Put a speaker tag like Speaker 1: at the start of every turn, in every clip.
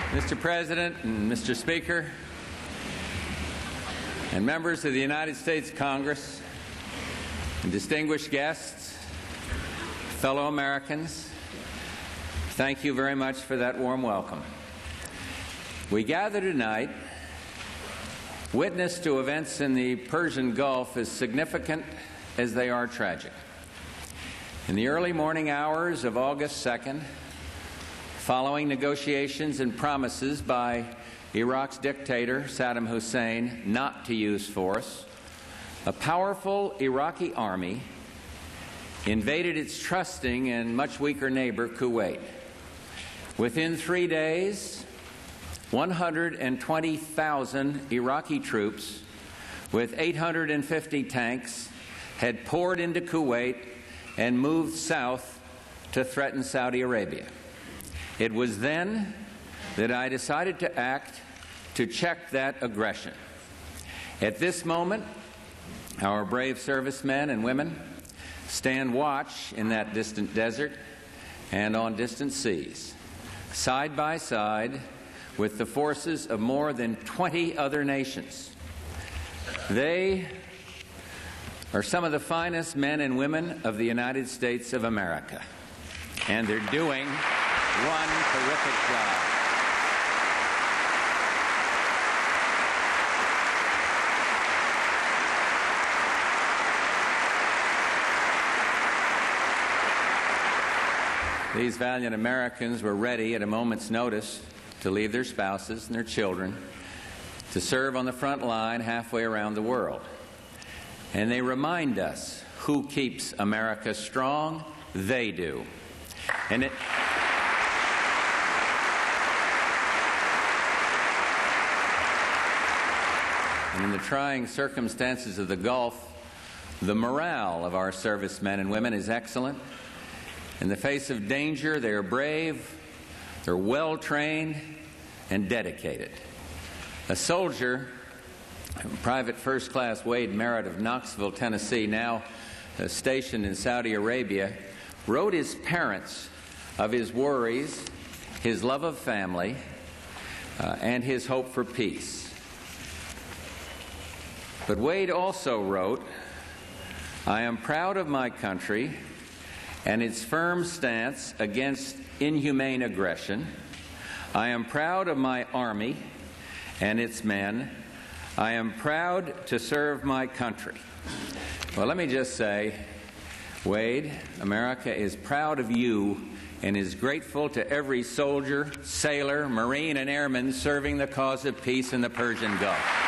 Speaker 1: Mr. President and Mr. Speaker, and members of the United States Congress, and distinguished guests, fellow Americans, thank you very much for that warm welcome. We gather tonight, witness to events in the Persian Gulf as significant as they are tragic. In the early morning hours of August 2nd, following negotiations and promises by Iraq's dictator, Saddam Hussein, not to use force, a powerful Iraqi army invaded its trusting and much weaker neighbor, Kuwait. Within 3 days, 120,000 Iraqi troops with 850 tanks had poured into Kuwait and moved south to threaten Saudi Arabia. It was then that I decided to act to check that aggression. At this moment, our brave servicemen and women stand watch in that distant desert and on distant seas, side by side with the forces of more than 20 other nations. They are some of the finest men and women of the United States of America, and they're doing one terrific job. These valiant Americans were ready at a moment's notice to leave their spouses and their children to serve on the front line halfway around the world. And they remind us who keeps America strong. They do. And in the trying circumstances of the Gulf, the morale of our servicemen and women is excellent. In the face of danger, they are brave, they're well-trained, and dedicated. A soldier, Private First Class Wade Merritt of Knoxville, Tennessee, now stationed in Saudi Arabia, wrote his parents of his worries, his love of family, and his hope for peace. But Wade also wrote, "I am proud of my country and its firm stance against inhumane aggression. I am proud of my Army and its men. I am proud to serve my country." Well, let me just say, Wade, America is proud of you and is grateful to every soldier, sailor, Marine, and airman serving the cause of peace in the Persian Gulf.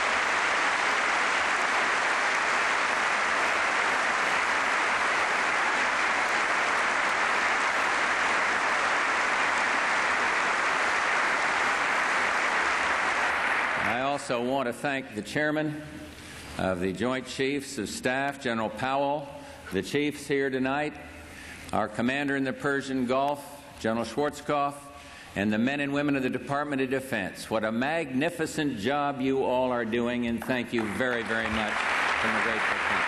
Speaker 1: I also want to thank the chairman of the Joint Chiefs of Staff, General Powell, the chiefs here tonight, our commander in the Persian Gulf, General Schwarzkopf, and the men and women of the Department of Defense. What a magnificent job you all are doing, and thank you very, very much from a grateful country.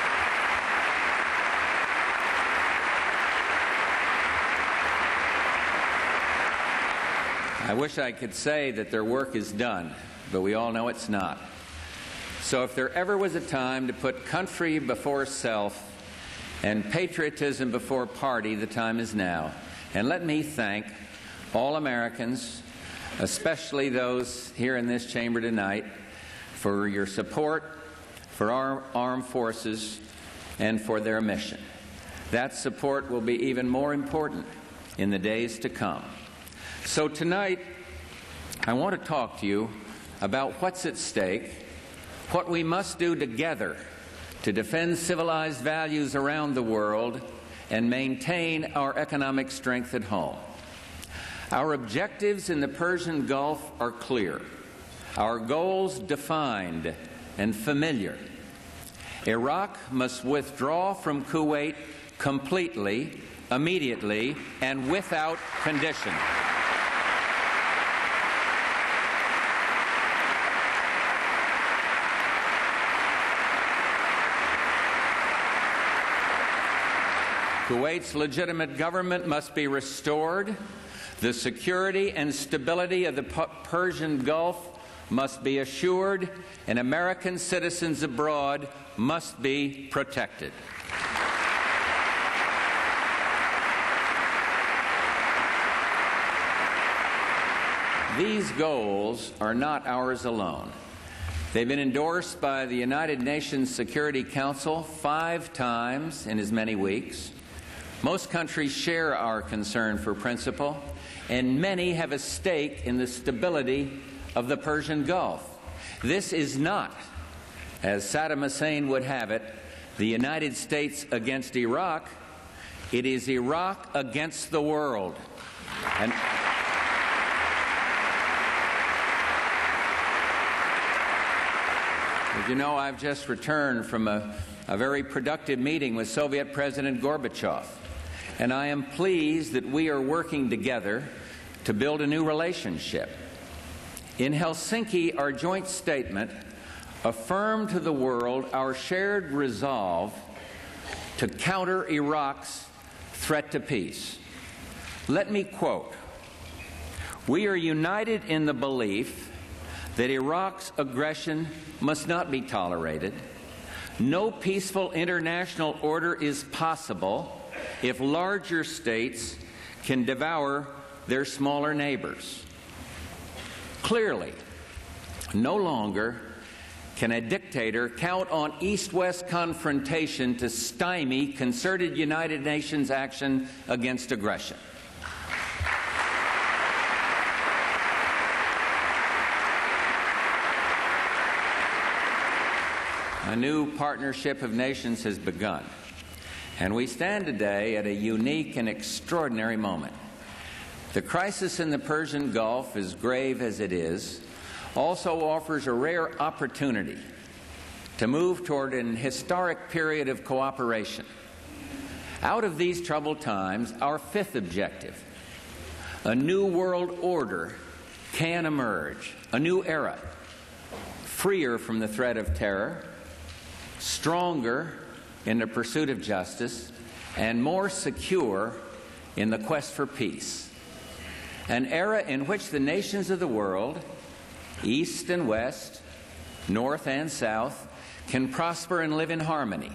Speaker 1: I wish I could say that their work is done, but we all know it's not. So if there ever was a time to put country before self and patriotism before party, the time is now. And let me thank all Americans, especially those here in this chamber tonight, for your support for our armed forces and for their mission. That support will be even more important in the days to come. So tonight, I want to talk to you about what's at stake, what we must do together to defend civilized values around the world and maintain our economic strength at home. Our objectives in the Persian Gulf are clear, our goals defined and familiar. Iraq must withdraw from Kuwait completely, immediately, and without condition. Kuwait's legitimate government must be restored. The security and stability of the Persian Gulf must be assured, and American citizens abroad must be protected. These goals are not ours alone. They've been endorsed by the United Nations Security Council 5 times in as many weeks. Most countries share our concern for principle, and many have a stake in the stability of the Persian Gulf. This is not, as Saddam Hussein would have it, the United States against Iraq. It is Iraq against the world. And as you know, I've just returned from a very productive meeting with Soviet President Gorbachev, and I am pleased that we are working together to build a new relationship. In Helsinki, our joint statement affirmed to the world our shared resolve to counter Iraq's threat to peace. Let me quote, "We are united in the belief that Iraq's aggression must not be tolerated. No peaceful international order is possible if larger states can devour their smaller neighbors. Clearly, no longer can a dictator count on East-West confrontation to stymie concerted United Nations action against aggression." A new partnership of nations has begun, and we stand today at a unique and extraordinary moment. The crisis in the Persian Gulf, as grave as it is, also offers a rare opportunity to move toward an historic period of cooperation. Out of these troubled times, our 5th objective, a new world order, can emerge, a new era, freer from the threat of terror, stronger in the pursuit of justice, and more secure in the quest for peace. An era in which the nations of the world, East and West, North and South, can prosper and live in harmony.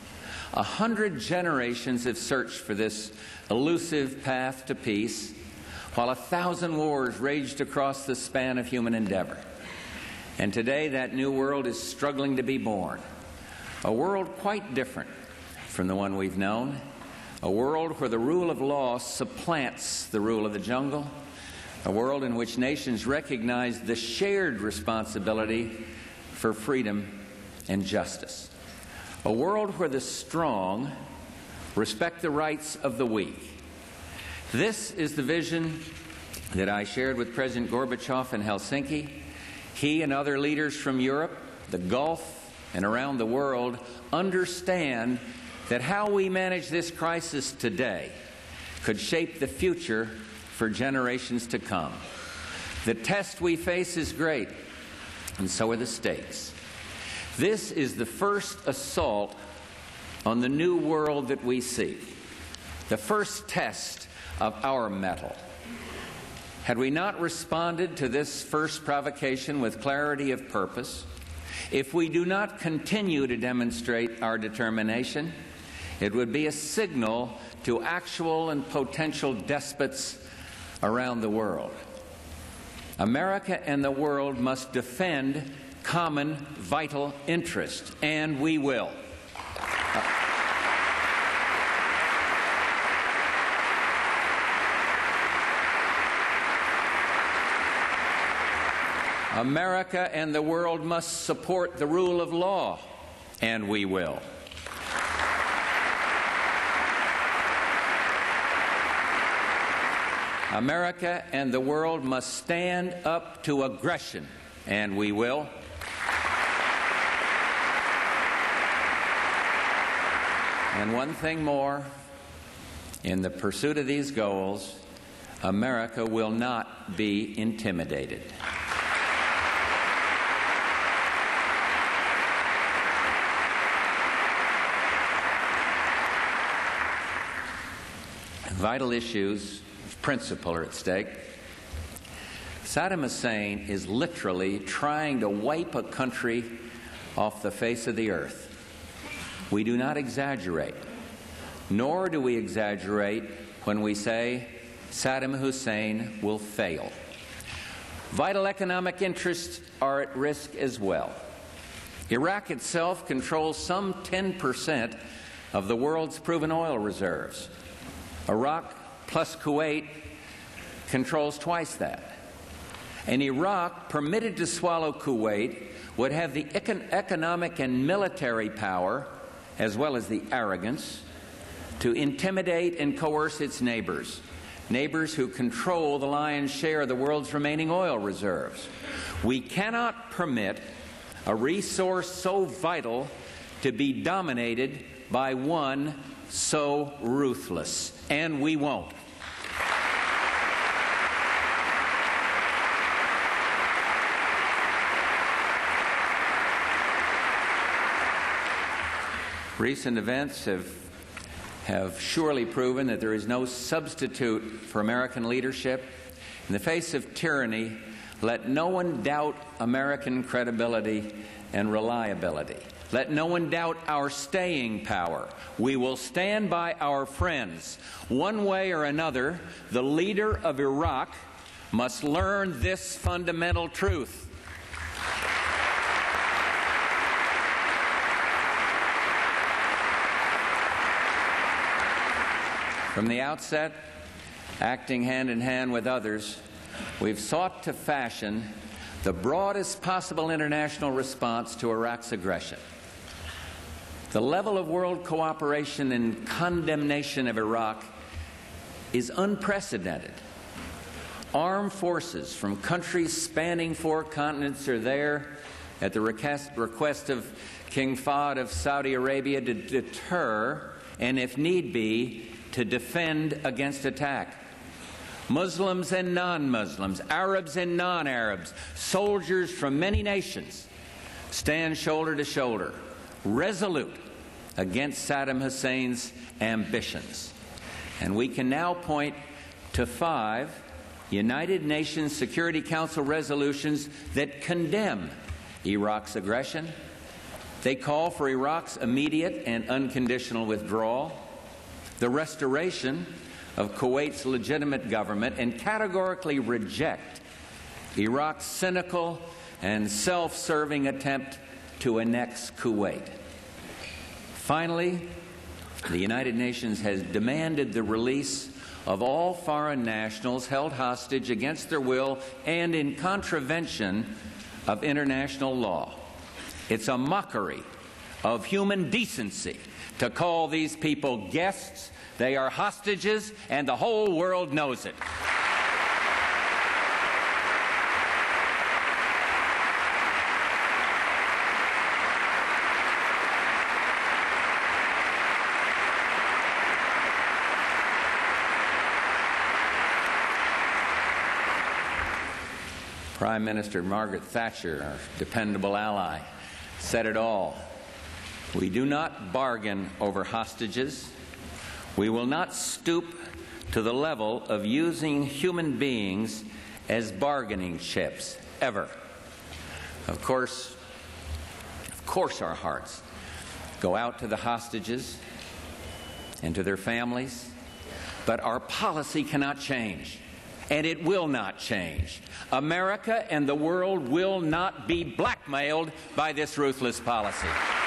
Speaker 1: 100 generations have searched for this elusive path to peace, while 1,000 wars raged across the span of human endeavor. And today that new world is struggling to be born. A world quite different from the one we've known. A world where the rule of law supplants the rule of the jungle. A world in which nations recognize the shared responsibility for freedom and justice. A world where the strong respect the rights of the weak. This is the vision that I shared with President Gorbachev in Helsinki. He and other leaders from Europe, the Gulf, and around the world understand that how we manage this crisis today could shape the future for generations to come. The test we face is great, and so are the stakes. This is the first assault on the new world that we seek, the first test of our mettle. Had we not responded to this first provocation with clarity of purpose, if we do not continue to demonstrate our determination, it would be a signal to actual and potential despots around the world. America and the world must defend common vital interest, and we will. America and the world must support the rule of law, and we will. America and the world must stand up to aggression, and we will. And one thing more, in the pursuit of these goals, America will not be intimidated. vital issues of principle are at stake. Saddam Hussein is literally trying to wipe a country off the face of the earth. We do not exaggerate, nor do we exaggerate when we say Saddam Hussein will fail. Vital economic interests are at risk as well. Iraq itself controls some 10% of the world's proven oil reserves. Iraq plus Kuwait controls twice that. And Iraq, permitted to swallow Kuwait, would have the economic and military power, as well as the arrogance, to intimidate and coerce its neighbors, neighbors who control the lion's share of the world's remaining oil reserves. We cannot permit a resource so vital to be dominated by one so ruthless, and we won't. Recent events have surely proven that there is no substitute for American leadership. In the face of tyranny, let no one doubt American credibility and reliability. Let no one doubt our staying power. We will stand by our friends. One way or another, the leader of Iraq must learn this fundamental truth. From the outset, acting hand in hand with others, we've sought to fashion the broadest possible international response to Iraq's aggression. The level of world cooperation and condemnation of Iraq is unprecedented. Armed forces from countries spanning 4 continents are there at the request of King Fahd of Saudi Arabia to deter and, if need be, to defend against attack. Muslims and non-Muslims, Arabs and non-Arabs, soldiers from many nations stand shoulder to shoulder, resolute against Saddam Hussein's ambitions. And we can now point to 5 United Nations Security Council resolutions that condemn Iraq's aggression. They call for Iraq's immediate and unconditional withdrawal, the restoration of Kuwait's legitimate government, and categorically reject Iraq's cynical and self-serving attempt to annex Kuwait. Finally, the United Nations has demanded the release of all foreign nationals held hostage against their will and in contravention of international law. It's a mockery of human decency to call these people guests. They are hostages, and the whole world knows it. Prime Minister Margaret Thatcher, our dependable ally, said it all. We do not bargain over hostages. We will not stoop to the level of using human beings as bargaining chips, ever. Of course, our hearts go out to the hostages and to their families, but our policy cannot change, and it will not change. America and the world will not be blackmailed by this ruthless policy.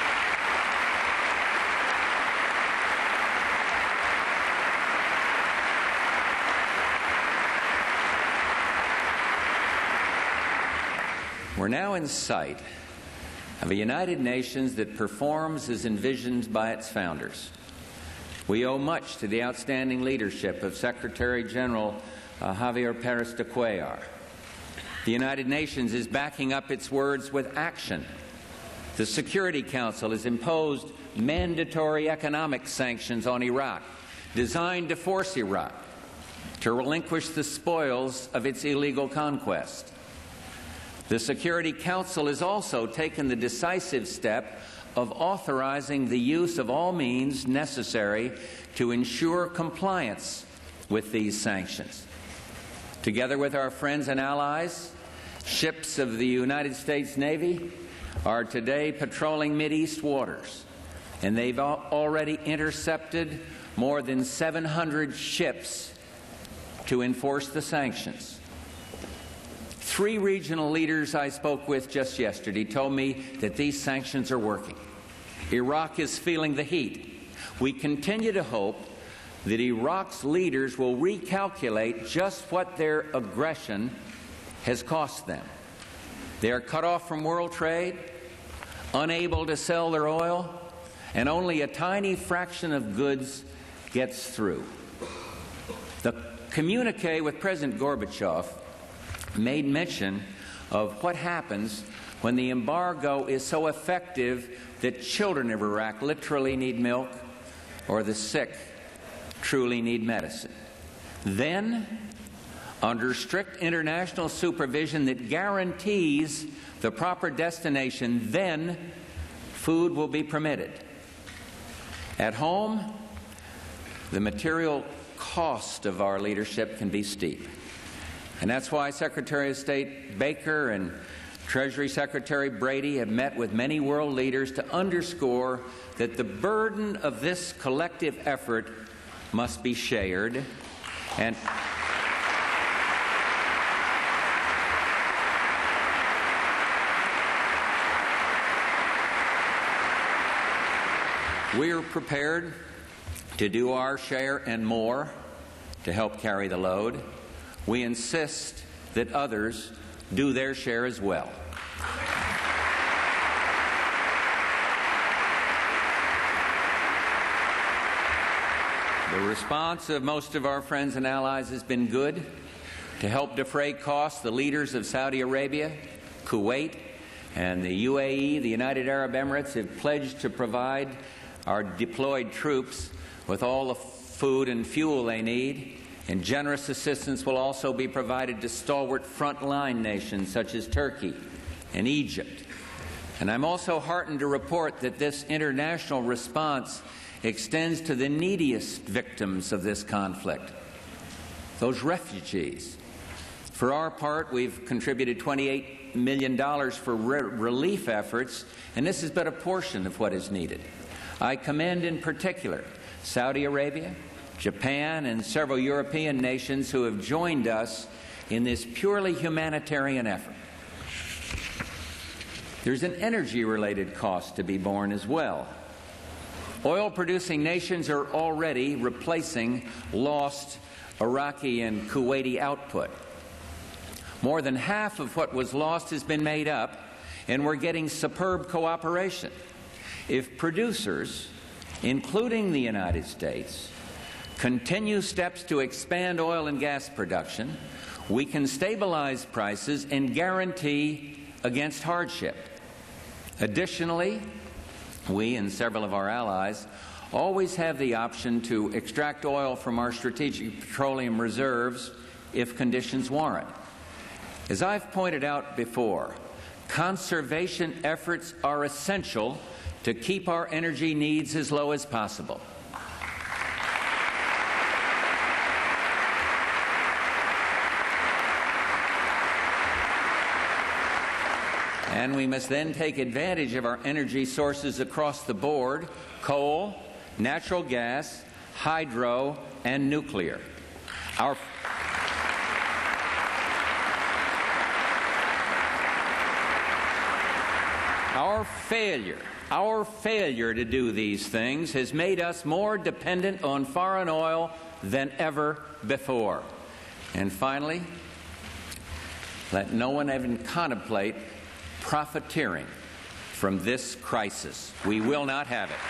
Speaker 1: We're now in sight of a United Nations that performs as envisioned by its founders. We owe much to the outstanding leadership of Secretary General Javier Pérez de Cuellar. The United Nations is backing up its words with action. The Security Council has imposed mandatory economic sanctions on Iraq, designed to force Iraq to relinquish the spoils of its illegal conquest. The Security Council has also taken the decisive step of authorizing the use of all means necessary to ensure compliance with these sanctions. Together with our friends and allies, ships of the United States Navy are today patrolling Mideast waters, and they've already intercepted more than 700 ships to enforce the sanctions. 3 regional leaders I spoke with just yesterday told me that these sanctions are working. Iraq is feeling the heat. We continue to hope that Iraq's leaders will recalculate just what their aggression has cost them. They are cut off from world trade, unable to sell their oil, and only a tiny fraction of goods gets through. The communique with President Gorbachev made mention of what happens when the embargo is so effective that children of Iraq literally need milk, or the sick truly need medicine. Then, under strict international supervision that guarantees the proper destination, then food will be permitted. At home, the material cost of our leadership can be steep. And that's why Secretary of State Baker and Treasury Secretary Brady have met with many world leaders to underscore that the burden of this collective effort must be shared, and we are prepared to do our share and more to help carry the load. We insist that others do their share as well. The response of most of our friends and allies has been good. To help defray costs, the leaders of Saudi Arabia, Kuwait, and the UAE, the United Arab Emirates, have pledged to provide our deployed troops with all the food and fuel they need, and generous assistance will also be provided to stalwart frontline nations such as Turkey and Egypt. And I'm also heartened to report that this international response extends to the neediest victims of this conflict, those refugees. For our part, we've contributed $28 million for relief efforts, and this is but a portion of what is needed. I commend in particular Saudi Arabia, Japan, and several European nations who have joined us in this purely humanitarian effort. There's an energy-related cost to be borne as well. Oil-producing nations are already replacing lost Iraqi and Kuwaiti output. More than half of what was lost has been made up, and we're getting superb cooperation. If producers, including the United States, continue steps to expand oil and gas production, we can stabilize prices and guarantee against hardship. Additionally, we and several of our allies always have the option to extract oil from our strategic petroleum reserves if conditions warrant. As I've pointed out before, conservation efforts are essential to keep our energy needs as low as possible. And we must then take advantage of our energy sources across the board: coal, natural gas, hydro, and nuclear. Our failure to do these things has made us more dependent on foreign oil than ever before. And finally, let no one even contemplate profiteering from this crisis. We will not have it.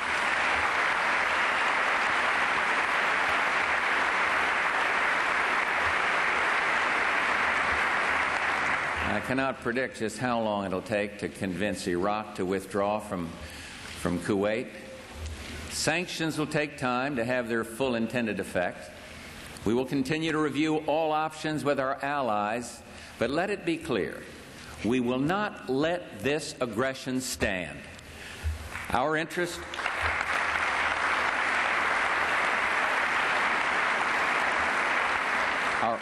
Speaker 1: I cannot predict just how long it'll take to convince Iraq to withdraw from Kuwait. Sanctions will take time to have their full intended effect. We will continue to review all options with our allies, but let it be clear, we will not let this aggression stand. Our interest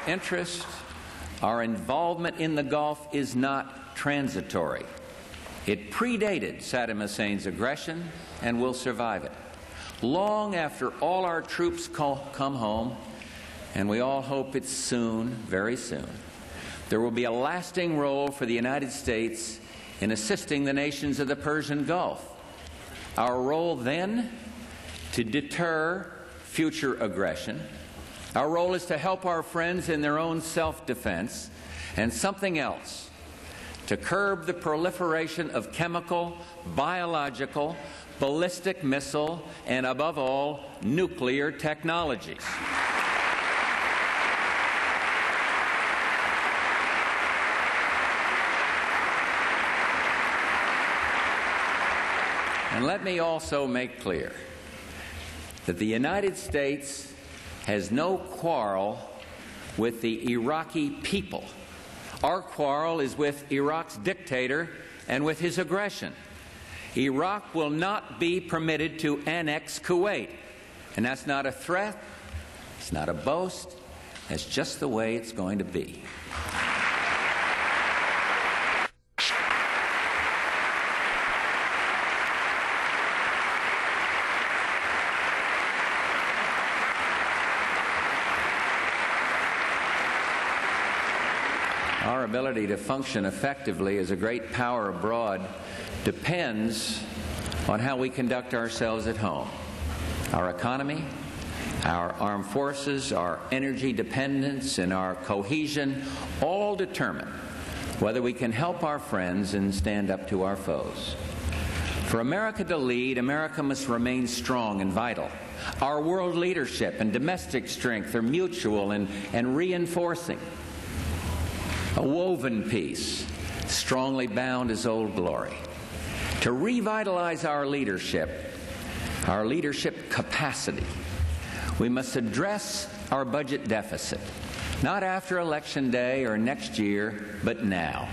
Speaker 1: interest, our involvement in the Gulf is not transitory. It predated Saddam Hussein's aggression and will survive it. Long after all our troops come home, and we all hope it's soon, very soon, there will be a lasting role for the United States in assisting the nations of the Persian Gulf. Our role then, to deter future aggression. Our role is to help our friends in their own self-defense, and something else, to curb the proliferation of chemical, biological, ballistic missile, and above all, nuclear technologies. And let me also make clear that the United States has no quarrel with the Iraqi people. Our quarrel is with Iraq's dictator and with his aggression. Iraq will not be permitted to annex Kuwait. And that's not a threat, it's not a boast, that's just the way it's going to be. Our ability to function effectively as a great power abroad depends on how we conduct ourselves at home. Our economy, our armed forces, our energy dependence, and our cohesion all determine whether we can help our friends and stand up to our foes. For America to lead, America must remain strong and vital. Our world leadership and domestic strength are mutual and reinforcing. A woven piece, strongly bound as old glory. To revitalize our leadership capacity, we must address our budget deficit, not after Election Day or next year, but now.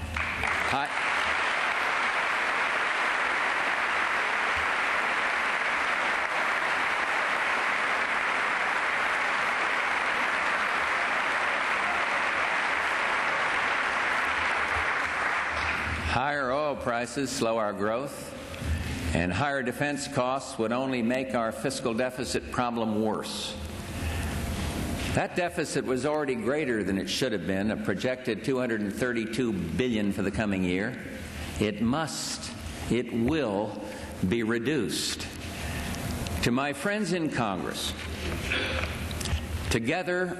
Speaker 1: Higher oil prices slow our growth, and higher defense costs would only make our fiscal deficit problem worse. That deficit was already greater than it should have been, a projected $232 billion for the coming year. It will be reduced. To my friends in Congress, together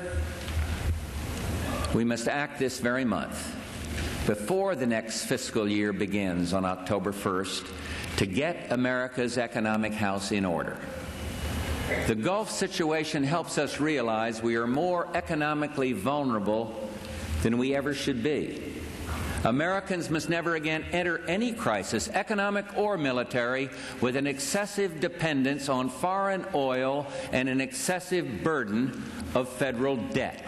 Speaker 1: we must act this very month, before the next fiscal year begins on October 1st, to get America's economic house in order. The Gulf situation helps us realize we are more economically vulnerable than we ever should be. Americans must never again enter any crisis, economic or military, with an excessive dependence on foreign oil and an excessive burden of federal debt.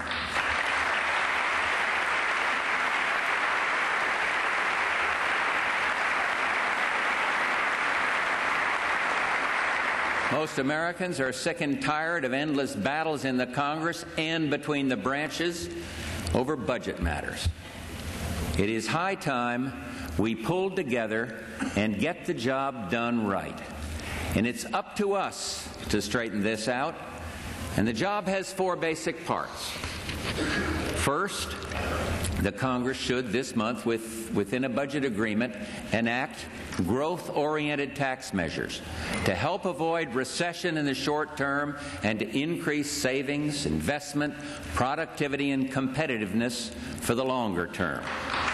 Speaker 1: Most Americans are sick and tired of endless battles in the Congress and between the branches over budget matters. It is high time we pulled together and get the job done right. And it's up to us to straighten this out. And the job has four basic parts. First, the Congress should this month, within a budget agreement, enact growth-oriented tax measures to help avoid recession in the short term and to increase savings, investment, productivity, and competitiveness for the longer term.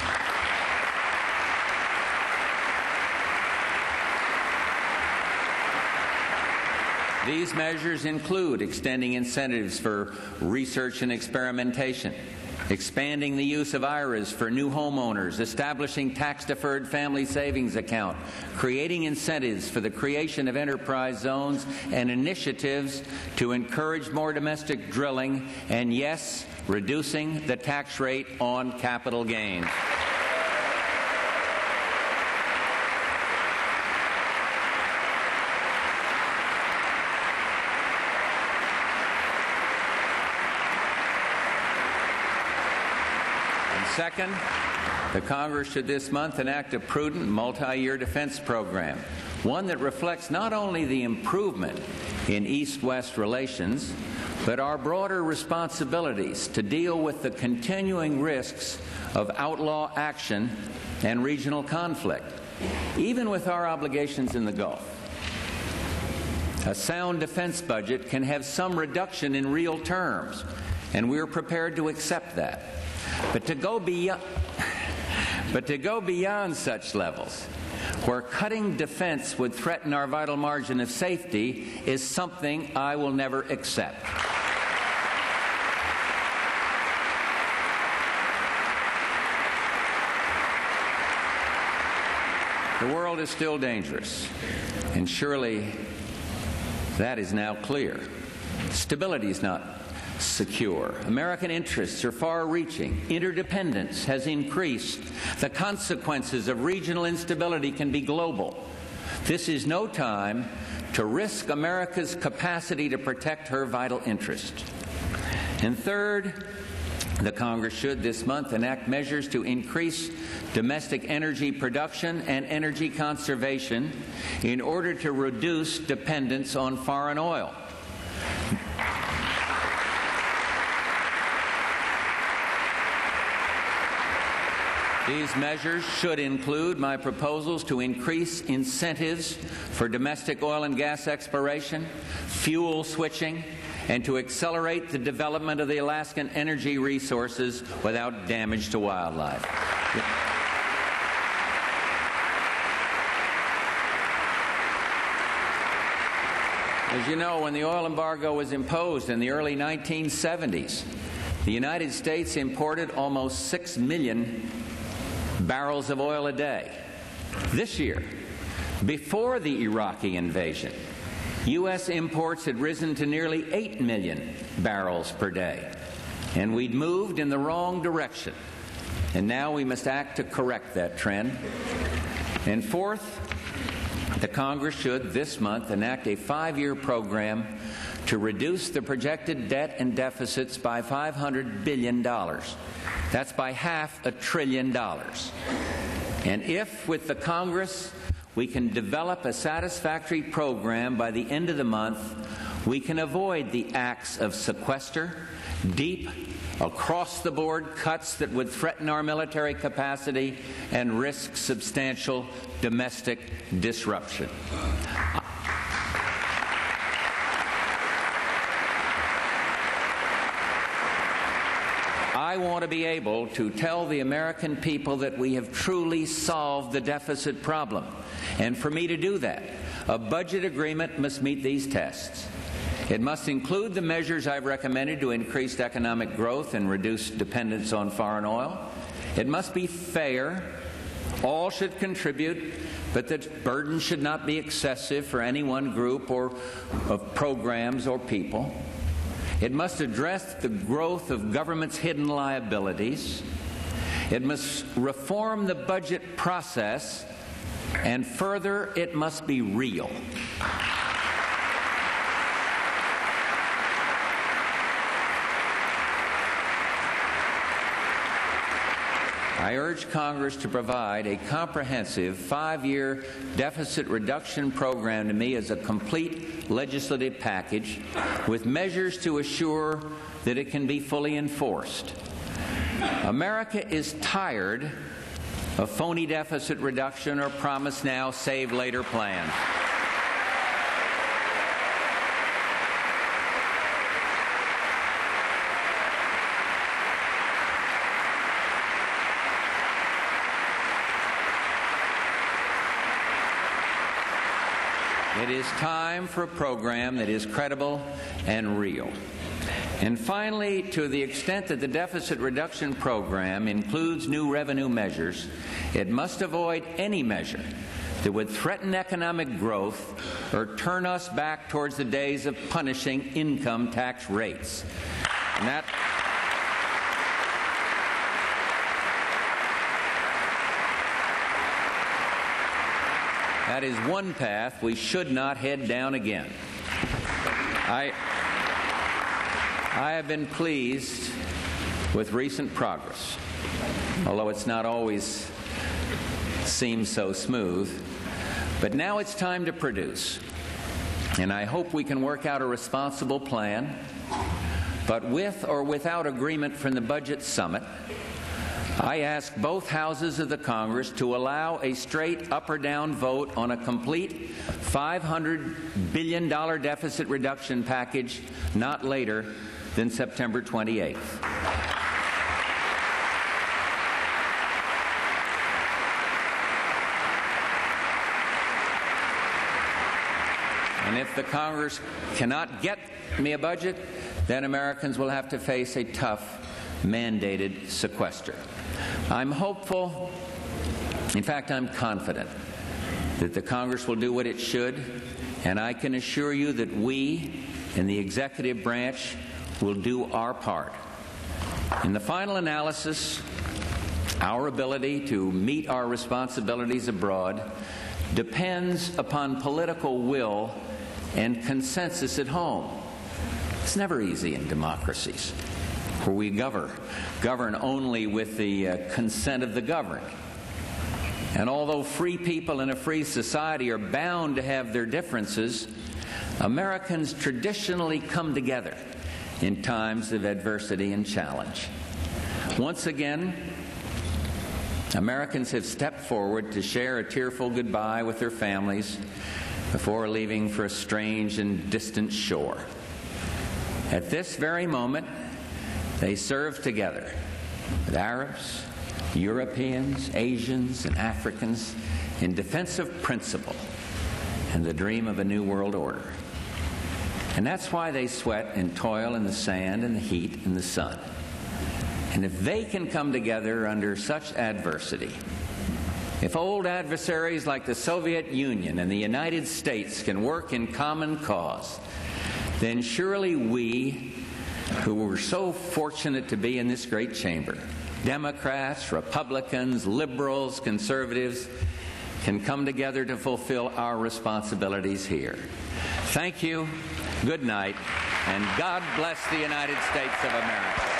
Speaker 1: These measures include extending incentives for research and experimentation, expanding the use of IRAs for new homeowners, establishing tax-deferred family savings account, creating incentives for the creation of enterprise zones and initiatives to encourage more domestic drilling, and yes, reducing the tax rate on capital gains. Second, the Congress should this month enact a prudent multi-year defense program, one that reflects not only the improvement in East-West relations, but our broader responsibilities to deal with the continuing risks of outlaw action and regional conflict, even with our obligations in the Gulf. A sound defense budget can have some reduction in real terms, and we're prepared to accept that. But to go beyond such levels, where cutting defense would threaten our vital margin of safety, is something I will never accept. The world is still dangerous, and surely that is now clear. Stability is not secure. American interests are far-reaching. Interdependence has increased. The consequences of regional instability can be global. This is no time to risk America's capacity to protect her vital interests. And third, the Congress should this month enact measures to increase domestic energy production and energy conservation in order to reduce dependence on foreign oil. These measures should include my proposals to increase incentives for domestic oil and gas exploration, fuel switching, and to accelerate the development of the Alaskan energy resources without damage to wildlife. As you know, when the oil embargo was imposed in the early 1970s, the United States imported almost 6 million barrels of oil a day. This year, before the Iraqi invasion, U.S. imports had risen to nearly 8 million barrels per day, and we'd moved in the wrong direction. And now we must act to correct that trend. And fourth, the Congress should this month enact a 5-year program to reduce the projected debt and deficits by $500 billion. That's by $500 billion. And if, with the Congress, we can develop a satisfactory program by the end of the month, we can avoid the acts of sequester, deep, across-the-board cuts that would threaten our military capacity and risk substantial domestic disruption. I want to be able to tell the American people that we have truly solved the deficit problem. And for me to do that, a budget agreement must meet these tests. It must include the measures I've recommended to increase economic growth and reduce dependence on foreign oil. It must be fair. All should contribute, but the burden should not be excessive for any one group or of programs or people. It must address the growth of government's hidden liabilities. It must reform the budget process, and further, it must be real. I urge Congress to provide a comprehensive 5-year deficit reduction program to me as a complete legislative package with measures to assure that it can be fully enforced. America is tired of phony deficit reduction or promise now, save later plans. It is time for a program that is credible and real. And finally, to the extent that the deficit reduction program includes new revenue measures, it must avoid any measure that would threaten economic growth or turn us back towards the days of punishing income tax rates. And that is one path we should not head down again. I have been pleased with recent progress, although it's not always seems so smooth. But now it's time to produce. And I hope we can work out a responsible plan. But with or without agreement from the Budget Summit, I ask both houses of the Congress to allow a straight up or down vote on a complete $500 billion deficit reduction package not later than September 28th. And if the Congress cannot get me a budget, then Americans will have to face a tough mandated sequester. I'm hopeful, in fact, I'm confident that the Congress will do what it should, and I can assure you that we in the executive branch will do our part. In the final analysis, our ability to meet our responsibilities abroad depends upon political will and consensus at home. It's never easy in democracies, where we govern only with the consent of the governed. And although free people in a free society are bound to have their differences, Americans traditionally come together in times of adversity and challenge. Once again, Americans have stepped forward to share a tearful goodbye with their families before leaving for a strange and distant shore. At this very moment, they serve together with Arabs, Europeans, Asians, and Africans in defense of principle and the dream of a new world order. And that's why they sweat and toil in the sand and the heat and the sun. And if they can come together under such adversity, if old adversaries like the Soviet Union and the United States can work in common cause, then surely we, who were so fortunate to be in this great chamber, Democrats, Republicans, liberals, conservatives, can come together to fulfill our responsibilities here. Thank you, good night, and God bless the United States of America.